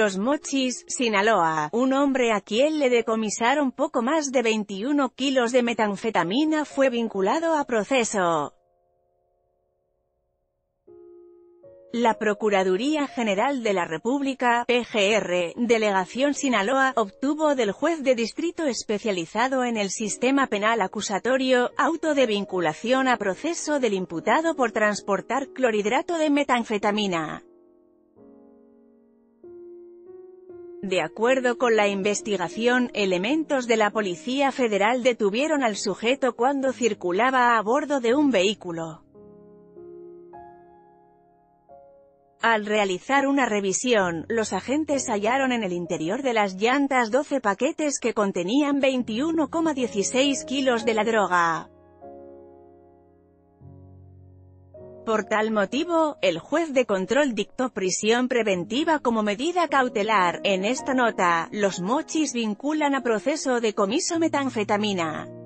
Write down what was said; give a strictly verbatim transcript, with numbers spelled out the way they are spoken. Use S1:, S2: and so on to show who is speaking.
S1: Los Mochis, Sinaloa, un hombre a quien le decomisaron poco más de veintiuno kilos de metanfetamina fue vinculado a proceso. La Procuraduría General de la República, P G R, Delegación Sinaloa, obtuvo del juez de distrito especializado en el sistema penal acusatorio, auto de vinculación a proceso del imputado por transportar clorhidrato de metanfetamina. De acuerdo con la investigación, elementos de la Policía Federal detuvieron al sujeto cuando circulaba a bordo de un vehículo. Al realizar una revisión, los agentes hallaron en el interior de las llantas doce paquetes que contenían veintiuno coma dieciséis kilos de la droga. Por tal motivo, el juez de control dictó prisión preventiva como medida cautelar. En esta nota, los Mochis vinculan a proceso decomiso metanfetamina.